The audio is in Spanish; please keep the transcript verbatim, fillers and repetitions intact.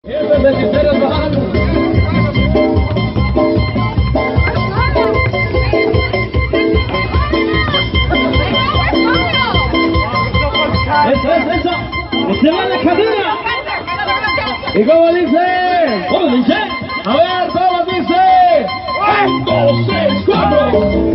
Eso, eso, eso. Se va la cadena. ¿Y cómo dice? ¿Cómo dice? A ver, ¿cómo dice? Un, dos, tres, cuatro.